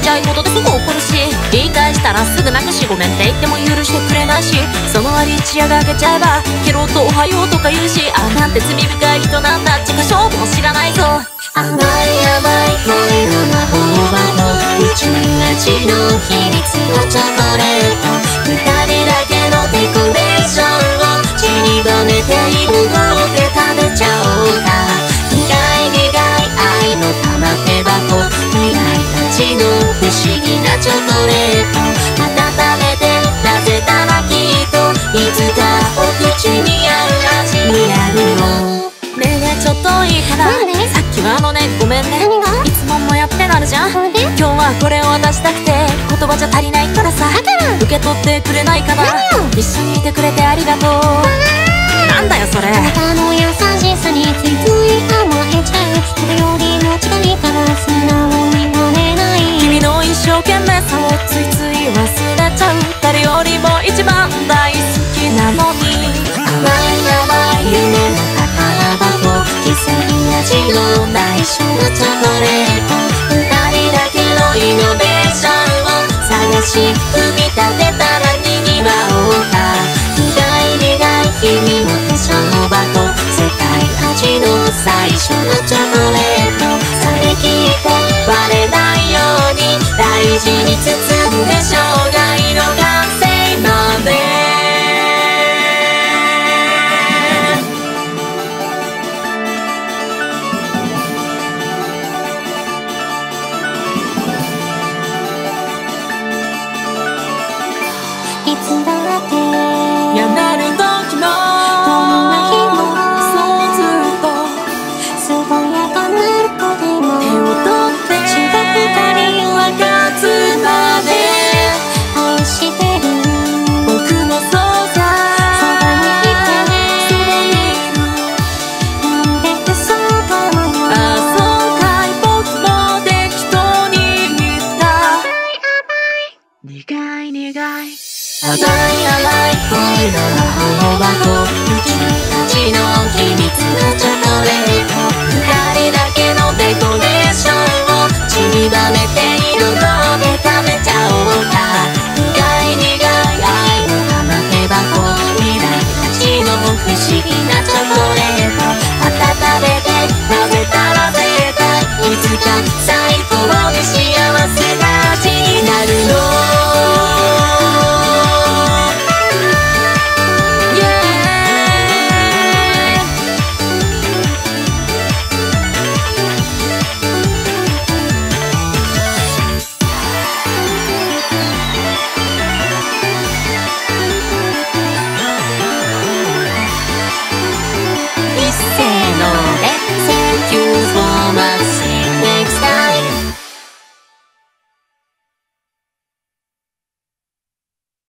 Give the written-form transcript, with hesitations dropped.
ちゃいことでそこ怒るし、言い返したらすぐ泣くし、ごめんって言っても許してくれないし、その割一夜が明けちゃえばケロッとおはようとか言うし、あなんて罪深い人なんだ、自己勝負も知らないぞ。 甘い甘い恋の魔法はもう宇宙味の秘密のチョコレート、二人だけのデコレーションを散りばめているので食べちゃおうか。苦い苦い愛の玉手箱、未来たちの不思議なチョコレート、温めてなぜたらきっといつかお口に合う味になるの。 ねえねえちょっといいかな。さっきはねごめんね。いつももやってなるじゃん。今日はこれを渡したくて言葉じゃ足りないからさ、受け取ってくれないかな。一緒にいてくれてありがとう。